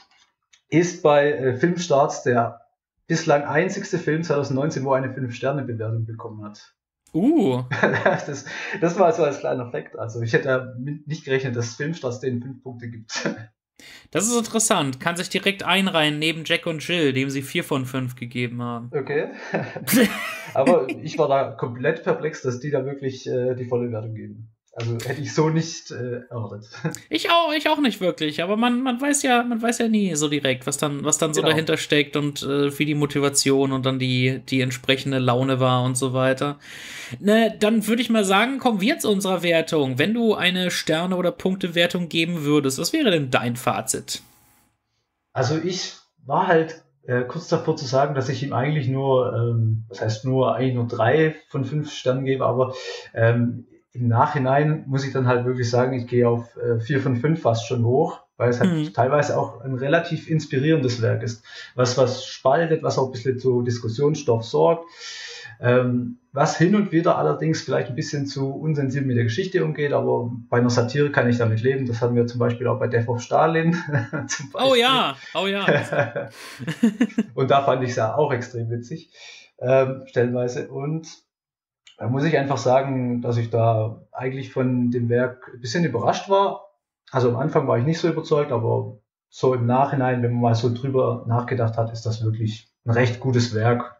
ist bei äh, Filmstarts der bislang einzigste Film zwanzig neunzehn, wo eine fünf Sterne Bewertung bekommen hat. Uh, das, das war so als kleiner Fakt. Also ich hätte nicht gerechnet, dass Filmstarts denen fünf Punkte gibt. das ist interessant. Kann sich direkt einreihen neben Jack und Jill, dem sie vier von fünf gegeben haben. Okay. Aber ich war da komplett perplex, dass die da wirklich äh, die volle Wertung geben. Also hätte ich so nicht äh, erwartet. Ich auch, ich auch nicht wirklich, aber man, man weiß ja, man weiß ja nie so direkt, was dann, was dann so Genau. dahinter steckt und äh, wie die Motivation und dann die, die entsprechende Laune war und so weiter. Ne, dann würde ich mal sagen, kommen wir zu unserer Wertung. Wenn du eine Sterne- oder Punktewertung geben würdest, was wäre denn dein Fazit? Also ich war halt äh, kurz davor zu sagen, dass ich ihm eigentlich nur, ähm, das heißt nur eigentlich nur drei von fünf Sternen gebe, aber ähm, im Nachhinein muss ich dann halt wirklich sagen, ich gehe auf äh, vier von fünf fast schon hoch, weil es halt Mhm. teilweise auch ein relativ inspirierendes Werk ist. Was was spaltet, was auch ein bisschen zu Diskussionsstoff sorgt. Ähm, was hin und wieder allerdings vielleicht ein bisschen zu unsensibel mit der Geschichte umgeht, aber bei einer Satire kann ich damit leben. Das hatten wir zum Beispiel auch bei Death of Stalin. zum Oh Beispiel. ja, oh ja. Und da fand ich es ja auch extrem witzig, ähm, stellenweise. Und da muss ich einfach sagen, dass ich da eigentlich von dem Werk ein bisschen überrascht war. Also am Anfang war ich nicht so überzeugt, aber so im Nachhinein, wenn man mal so drüber nachgedacht hat, ist das wirklich ein recht gutes Werk.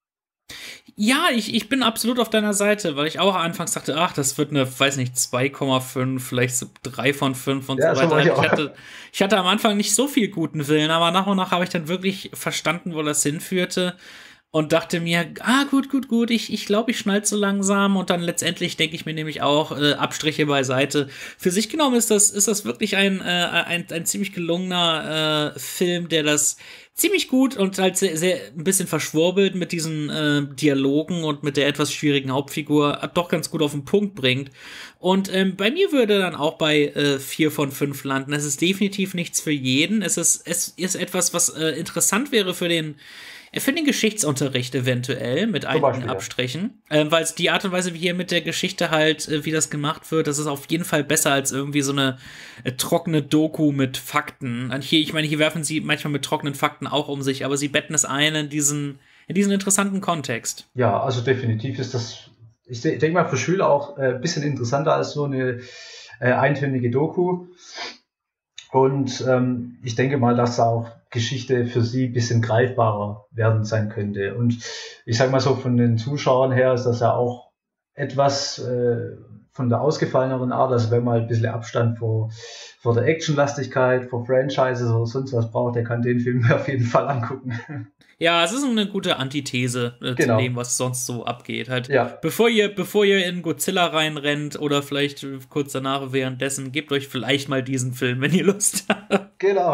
Ja, ich, ich bin absolut auf deiner Seite, weil ich auch anfangs dachte, ach, das wird eine, weiß nicht, zwei Komma fünf, vielleicht so drei von fünf und Ja, so so war weiter. ich Ich auch. hatte, ich hatte am Anfang nicht so viel guten Willen, aber nach und nach habe ich dann wirklich verstanden, wo das hinführte. und dachte mir, ah, gut, gut, gut, ich, ich glaube, ich schnall so langsam und dann letztendlich denke ich mir nämlich auch, äh, Abstriche beiseite. Für sich genommen ist das, ist das wirklich ein, äh, ein, ein ziemlich gelungener äh, Film, der das ziemlich gut und halt sehr, sehr ein bisschen verschwurbelt mit diesen äh, Dialogen und mit der etwas schwierigen Hauptfigur doch ganz gut auf den Punkt bringt. Und ähm, bei mir würde dann auch bei äh, vier von fünf landen. Es ist definitiv nichts für jeden. Es ist, es ist etwas, was äh, interessant wäre für den für den Geschichtsunterricht eventuell mit einigen Beispiel, ja. Abstrichen, äh, weil es die Art und Weise, wie hier mit der Geschichte halt, äh, wie das gemacht wird, das ist auf jeden Fall besser als irgendwie so eine äh, trockene Doku mit Fakten. Und hier, ich meine, hier werfen sie manchmal mit trockenen Fakten auch um sich, aber sie betten es ein in diesen, in diesen interessanten Kontext. Ja, also definitiv ist das, ich denke mal, für Schüler auch ein äh, bisschen interessanter als so eine äh, eintönige Doku. Und ähm, ich denke mal, dass auch Geschichte für sie ein bisschen greifbarer werden sein könnte. Und ich sage mal so, von den Zuschauern her ist das ja auch etwas äh, von der ausgefalleneren Art. Also wenn man ein bisschen Abstand vor, vor der Actionlastigkeit, vor Franchises oder sonst was braucht, der kann den Film auf jeden Fall angucken. Ja, es ist eine gute Antithese äh, Genau. zu dem, was sonst so abgeht. Halt, Ja. bevor ihr, bevor ihr in Godzilla reinrennt oder vielleicht äh, kurz danach währenddessen, gebt euch vielleicht mal diesen Film, wenn ihr Lust habt. Genau.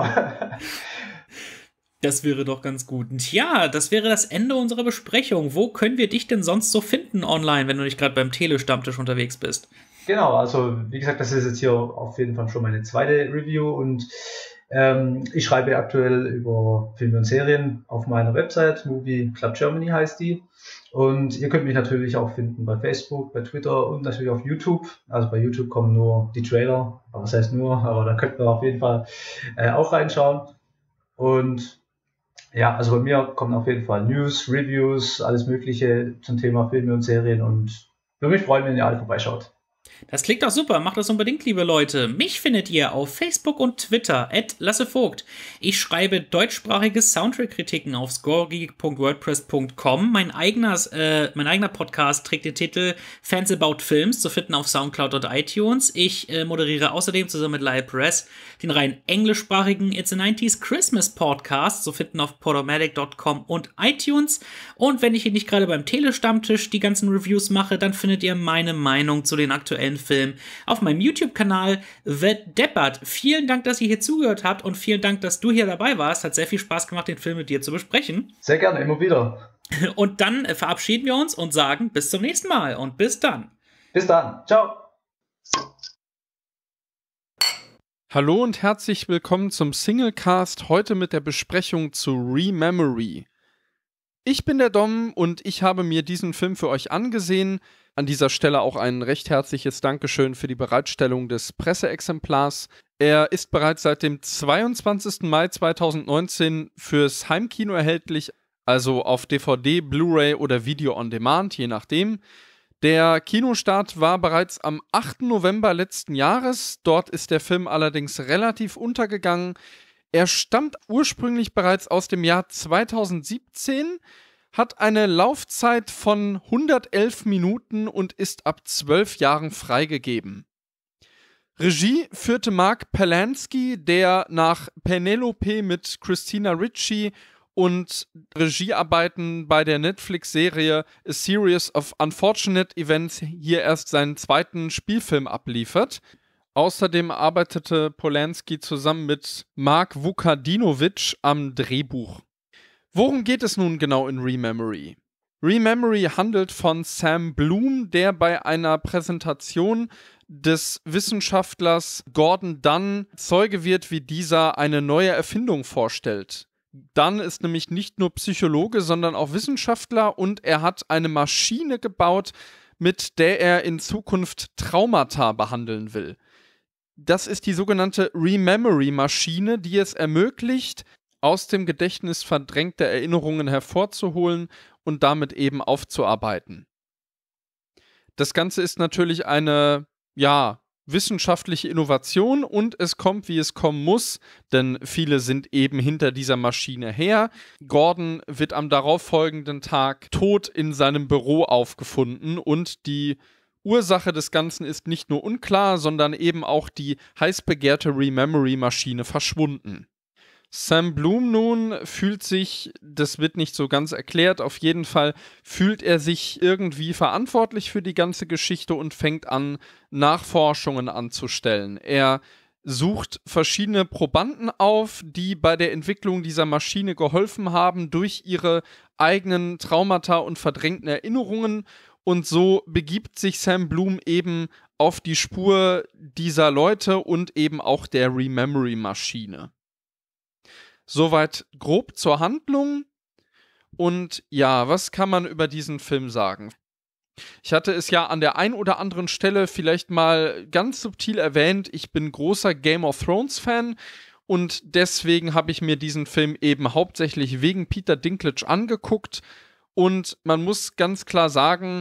Das wäre doch ganz gut. Und ja, das wäre das Ende unserer Besprechung. Wo können wir dich denn sonst so finden online, wenn du nicht gerade beim Tele-Stammtisch unterwegs bist? Genau, also wie gesagt, das ist jetzt hier auf jeden Fall schon meine zweite Review und ähm, ich schreibe aktuell über Filme und Serien auf meiner Website, Movie Club Germany heißt die. Und ihr könnt mich natürlich auch finden bei Facebook, bei Twitter und natürlich auf YouTube. Also bei YouTube kommen nur die Trailer, aber was heißt nur, aber da könnt ihr auf jeden Fall äh, auch reinschauen. Und ja, also bei mir kommen auf jeden Fall News, Reviews, alles Mögliche zum Thema Filme und Serien und würde mich freuen, wenn ihr alle vorbeischaut. Das klingt doch super, macht das unbedingt, liebe Leute. Mich findet ihr auf Facebook und Twitter, at lassevogt. Ich schreibe deutschsprachige Soundtrack-Kritiken auf scoregeek punkt wordpress punkt com. Mein eigener, äh, mein eigener Podcast trägt den Titel Fans About Films, zu finden auf Soundcloud und iTunes. Ich äh, moderiere außerdem zusammen mit Lyle Press den rein englischsprachigen It's a nineties Christmas Podcast, zu finden auf podomatic punkt com und iTunes. Und wenn ich hier nicht gerade beim Tele-Stammtisch die ganzen Reviews mache, dann findet ihr meine Meinung zu den aktuellen Film auf meinem YouTube-Kanal The Deppert. Vielen Dank, dass ihr hier zugehört habt und vielen Dank, dass du hier dabei warst. Hat sehr viel Spaß gemacht, den Film mit dir zu besprechen. Sehr gerne, immer wieder. Und dann äh, verabschieden wir uns und sagen bis zum nächsten Mal und bis dann. Bis dann. Ciao. Hallo und herzlich willkommen zum Singlecast, heute mit der Besprechung zu Rememory. Ich bin der Dom und ich habe mir diesen Film für euch angesehen. An dieser Stelle auch ein recht herzliches Dankeschön für die Bereitstellung des Presseexemplars. Er ist bereits seit dem zweiundzwanzigsten Mai zweitausendneunzehn fürs Heimkino erhältlich, also auf D V D, Blu-ray oder Video on Demand, je nachdem. Der Kinostart war bereits am achten November letzten Jahres. Dort ist der Film allerdings relativ untergegangen. Er stammt ursprünglich bereits aus dem Jahr zweitausendsiebzehn, hat eine Laufzeit von hundertelf Minuten und ist ab zwölf Jahren freigegeben. Regie führte Mark Polański, der nach Penelope mit Christina Ricci und Regiearbeiten bei der Netflix-Serie A Series of Unfortunate Events hier erst seinen zweiten Spielfilm abliefert. Außerdem arbeitete Polański zusammen mit Mark Vukadinovic am Drehbuch. Worum geht es nun genau in Rememory? Rememory handelt von Sam Bloom, der bei einer Präsentation des Wissenschaftlers Gordon Dunn Zeuge wird, wie dieser eine neue Erfindung vorstellt. Dunn ist nämlich nicht nur Psychologe, sondern auch Wissenschaftler und er hat eine Maschine gebaut, mit der er in Zukunft Traumata behandeln will. Das ist die sogenannte Rememory-Maschine, die es ermöglicht, aus dem Gedächtnis verdrängte Erinnerungen hervorzuholen und damit eben aufzuarbeiten. Das Ganze ist natürlich eine, ja, wissenschaftliche Innovation und es kommt, wie es kommen muss, denn viele sind eben hinter dieser Maschine her. Gordon wird am darauffolgenden Tag tot in seinem Büro aufgefunden und die Ursache des Ganzen ist nicht nur unklar, sondern eben auch die heiß begehrte Rememory-Maschine verschwunden. Sam Bloom nun fühlt sich, das wird nicht so ganz erklärt, auf jeden Fall fühlt er sich irgendwie verantwortlich für die ganze Geschichte und fängt an, Nachforschungen anzustellen. Er sucht verschiedene Probanden auf, die bei der Entwicklung dieser Maschine geholfen haben durch ihre eigenen Traumata und verdrängten Erinnerungen. Und so begibt sich Sam Bloom eben auf die Spur dieser Leute und eben auch der Rememory-Maschine. Soweit grob zur Handlung. Und ja, was kann man über diesen Film sagen? Ich hatte es ja an der ein oder anderen Stelle vielleicht mal ganz subtil erwähnt, ich bin großer Game of Thrones-Fan und deswegen habe ich mir diesen Film eben hauptsächlich wegen Peter Dinklage angeguckt und man muss ganz klar sagen,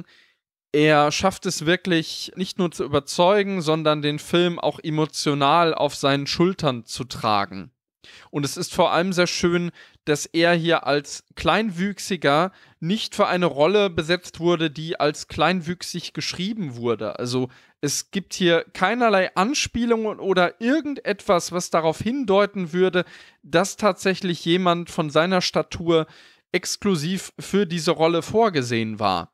er schafft es wirklich nicht nur zu überzeugen, sondern den Film auch emotional auf seinen Schultern zu tragen. Und es ist vor allem sehr schön, dass er hier als Kleinwüchsiger nicht für eine Rolle besetzt wurde, die als kleinwüchsig geschrieben wurde. Also es gibt hier keinerlei Anspielungen oder irgendetwas, was darauf hindeuten würde, dass tatsächlich jemand von seiner Statur exklusiv für diese Rolle vorgesehen war.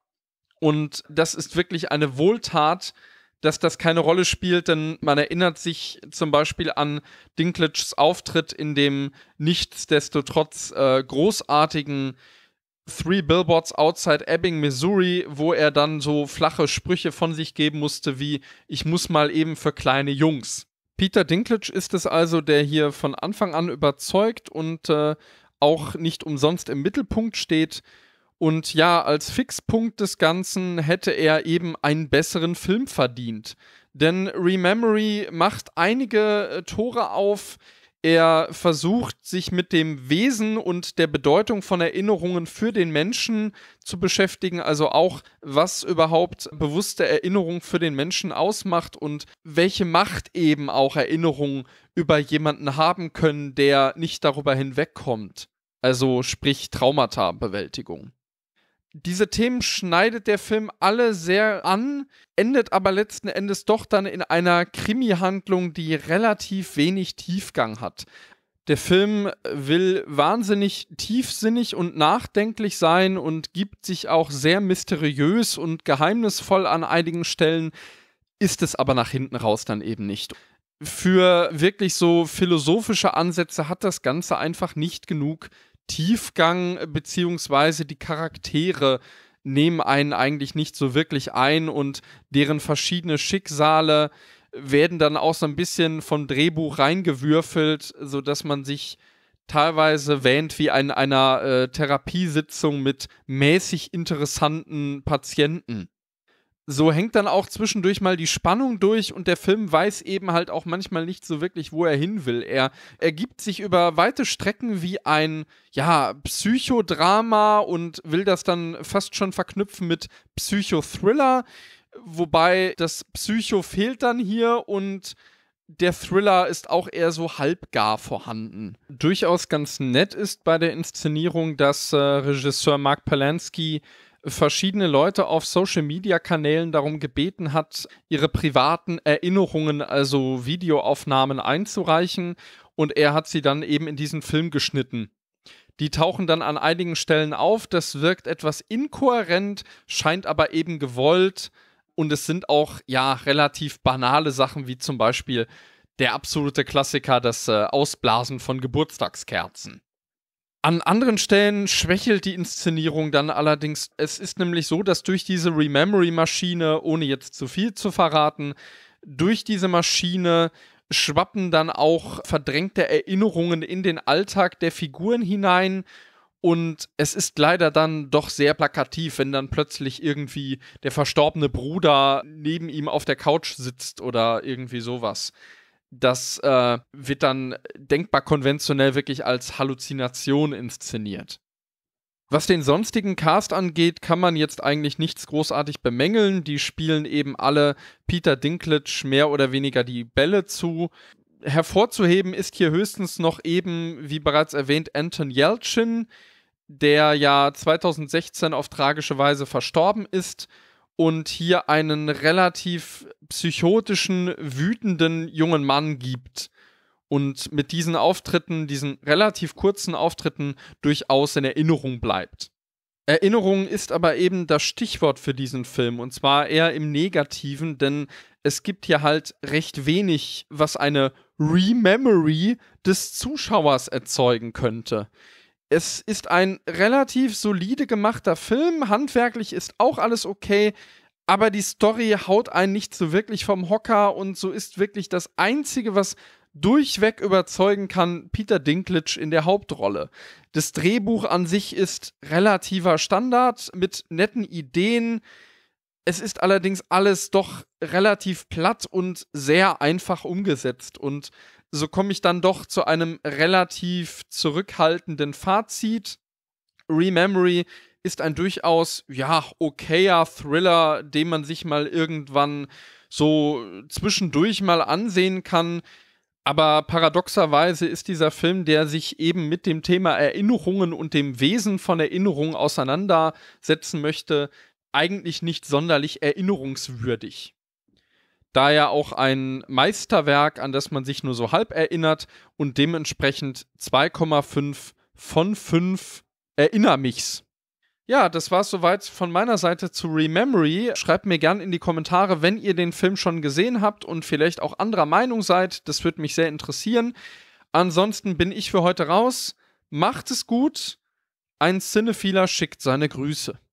Und das ist wirklich eine Wohltat, dass das keine Rolle spielt, denn man erinnert sich zum Beispiel an Dinklages Auftritt in dem nichtsdestotrotz äh, großartigen Three Billboards Outside Ebbing, Missouri, wo er dann so flache Sprüche von sich geben musste wie „Ich muss mal eben für kleine Jungs". Peter Dinklage ist es also, der hier von Anfang an überzeugt und äh, auch nicht umsonst im Mittelpunkt steht. Und ja, als Fixpunkt des Ganzen hätte er eben einen besseren Film verdient. Denn Rememory macht einige äh, Tore auf. Er versucht, sich mit dem Wesen und der Bedeutung von Erinnerungen für den Menschen zu beschäftigen. Also auch, was überhaupt bewusste Erinnerung für den Menschen ausmacht und welche Macht eben auch Erinnerungen über jemanden haben können, der nicht darüber hinwegkommt. Also sprich Traumata-Bewältigung. Diese Themen schneidet der Film alle sehr an, endet aber letzten Endes doch dann in einer Krimi-Handlung, die relativ wenig Tiefgang hat. Der Film will wahnsinnig tiefsinnig und nachdenklich sein und gibt sich auch sehr mysteriös und geheimnisvoll an einigen Stellen, ist es aber nach hinten raus dann eben nicht. Für wirklich so philosophische Ansätze hat das Ganze einfach nicht genug Tiefgang, beziehungsweise die Charaktere nehmen einen eigentlich nicht so wirklich ein und deren verschiedene Schicksale werden dann auch so ein bisschen vom Drehbuch reingewürfelt, sodass man sich teilweise wähnt wie in einer äh, Therapiesitzung mit mäßig interessanten Patienten. So hängt dann auch zwischendurch mal die Spannung durch und der Film weiß eben halt auch manchmal nicht so wirklich, wo er hin will. Er ergibt sich über weite Strecken wie ein, ja, Psychodrama und will das dann fast schon verknüpfen mit Psychothriller, wobei das Psycho fehlt dann hier und der Thriller ist auch eher so halbgar vorhanden. Durchaus ganz nett ist bei der Inszenierung, dass äh, Regisseur Mark Polanski verschiedene Leute auf Social-Media-Kanälen darum gebeten hat, ihre privaten Erinnerungen, also Videoaufnahmen einzureichen und er hat sie dann eben in diesen Film geschnitten. Die tauchen dann an einigen Stellen auf, das wirkt etwas inkohärent, scheint aber eben gewollt und es sind auch, ja, relativ banale Sachen, wie zum Beispiel der absolute Klassiker, das äh, Ausblasen von Geburtstagskerzen. An anderen Stellen schwächelt die Inszenierung dann allerdings. Es ist nämlich so, dass durch diese Rememory-Maschine, ohne jetzt zu viel zu verraten, durch diese Maschine schwappen dann auch verdrängte Erinnerungen in den Alltag der Figuren hinein. Und es ist leider dann doch sehr plakativ, wenn dann plötzlich irgendwie der verstorbene Bruder neben ihm auf der Couch sitzt oder irgendwie sowas. Das äh, wird dann denkbar konventionell wirklich als Halluzination inszeniert. Was den sonstigen Cast angeht, kann man jetzt eigentlich nichts großartig bemängeln. Die spielen eben alle Peter Dinklage mehr oder weniger die Bälle zu. Hervorzuheben ist hier höchstens noch eben, wie bereits erwähnt, Anton Yelchin, der ja zweitausendsechzehn auf tragische Weise verstorben ist und hier einen relativ psychotischen, wütenden jungen Mann gibt. und mit diesen Auftritten, diesen relativ kurzen Auftritten, durchaus in Erinnerung bleibt. Erinnerung ist aber eben das Stichwort für diesen Film, und zwar eher im Negativen, denn es gibt hier halt recht wenig, was eine Rememory des Zuschauers erzeugen könnte. Es ist ein relativ solide gemachter Film, handwerklich ist auch alles okay, aber die Story haut einen nicht so wirklich vom Hocker, und so ist wirklich das Einzige, was durchweg überzeugen kann, Peter Dinklage in der Hauptrolle. Das Drehbuch an sich ist relativer Standard mit netten Ideen. Es ist allerdings alles doch relativ platt und sehr einfach umgesetzt, und so komme ich dann doch zu einem relativ zurückhaltenden Fazit. Rememory ist ein durchaus, ja, okayer Thriller, den man sich mal irgendwann so zwischendurch mal ansehen kann. Aber paradoxerweise ist dieser Film, der sich eben mit dem Thema Erinnerungen und dem Wesen von Erinnerungen auseinandersetzen möchte, eigentlich nicht sonderlich erinnerungswürdig. Da er auch ein Meisterwerk, an das man sich nur so halb erinnert, und dementsprechend zwei Komma fünf von fünf Erinnermichs. Ja, das war's soweit von meiner Seite zu Rememory. Schreibt mir gern in die Kommentare, wenn ihr den Film schon gesehen habt und vielleicht auch anderer Meinung seid. Das würde mich sehr interessieren. Ansonsten bin ich für heute raus. Macht es gut. Ein Cinephiler schickt seine Grüße.